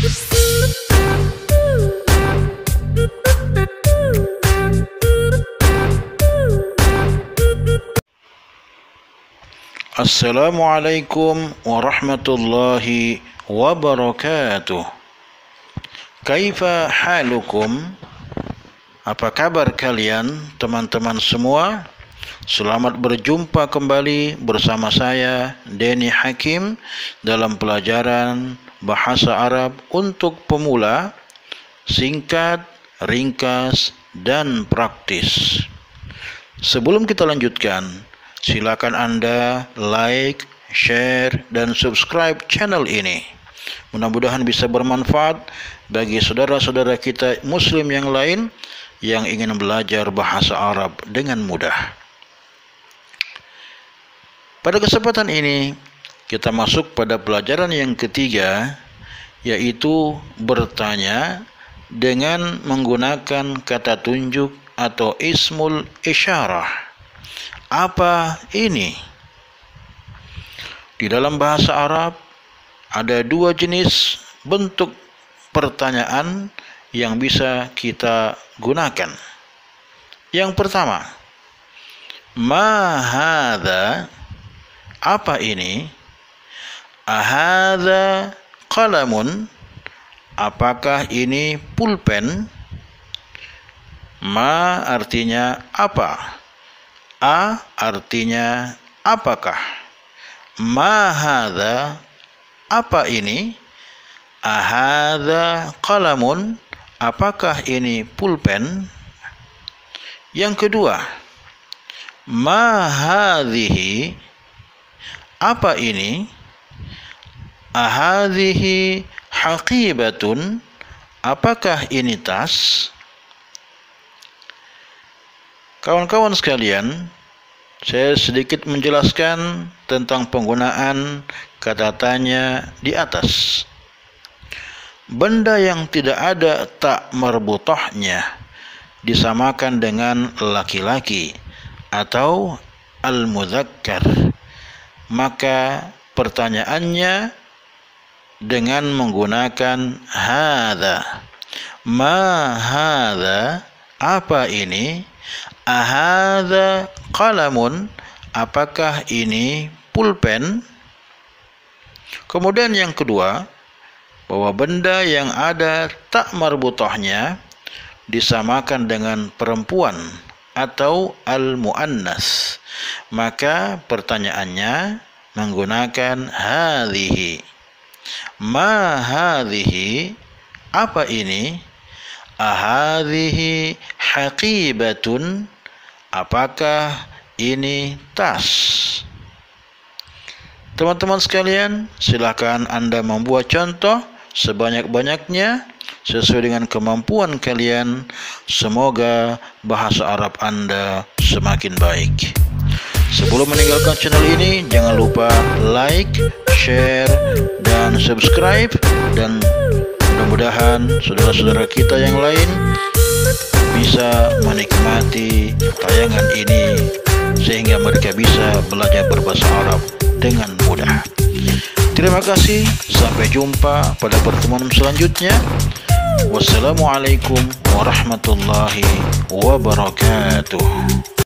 Assalamualaikum warahmatullahi wabarakatuh. Kaifa halukum? Apa kabar kalian teman-teman semua? Selamat berjumpa kembali bersama saya Denny Hakim dalam pelajaran bahasa Arab untuk pemula, singkat, ringkas, dan praktis. Sebelum kita lanjutkan, silakan Anda like, share, dan subscribe channel ini. Mudah-mudahan bisa bermanfaat bagi saudara-saudara kita Muslim yang lain yang ingin belajar bahasa Arab dengan mudah. Pada kesempatan ini, kita masuk pada pelajaran yang ketiga, yaitu bertanya dengan menggunakan kata tunjuk atau ismul isyarah. Apa ini? Di dalam bahasa Arab ada dua jenis bentuk pertanyaan yang bisa kita gunakan. Yang pertama, ma hadza? Apa ini? Ahadza qalamun? Apakah ini pulpen? Ma artinya apa? A artinya apakah? Ma hadza? Apa ini? Ahadza qalamun? Apakah ini pulpen? Yang kedua, ma hadhihi? Apa ini? Ahadhihi haqibatun? Apakah ini tas? Kawan-kawan sekalian, saya sedikit menjelaskan tentang penggunaan kata tanya di atas. Benda yang tidak ada tak marbutahnya disamakan dengan laki-laki atau al-mudzakkar. Maka pertanyaannya dengan menggunakan hadza. Ma hadza? Apa ini? Ahadza qalamun? Apakah ini pulpen? Kemudian yang kedua, bahwa benda yang ada tak marbutahnya disamakan dengan perempuan atau al-muannas. Maka pertanyaannya menggunakan hadhihi. Ma hadhihi? Apa ini? Ahadhihi haqibatun? Apakah ini tas? Teman-teman sekalian, silakan Anda membuat contoh sebanyak-banyaknya sesuai dengan kemampuan kalian. Semoga bahasa Arab Anda semakin baik. Sebelum meninggalkan channel ini, jangan lupa like, share, dan subscribe. Dan mudah-mudahan saudara-saudara kita yang lain bisa menikmati tayangan ini sehingga mereka bisa belajar berbahasa Arab dengan mudah. Terima kasih, sampai jumpa pada pertemuan selanjutnya. Wassalamualaikum warahmatullahi wabarakatuh.